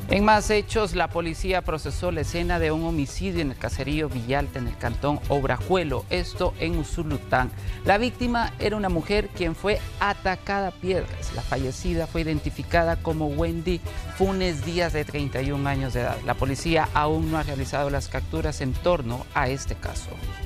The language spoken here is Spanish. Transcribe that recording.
En más hechos, la policía procesó la escena de un homicidio en el caserío Villalta, en el cantón Obrajuelo, esto en Usulután. La víctima era una mujer quien fue atacada a piedras. La fallecida fue identificada como Wendy Funes Díaz, de 31 años de edad. La policía aún no ha realizado las capturas en torno a este caso.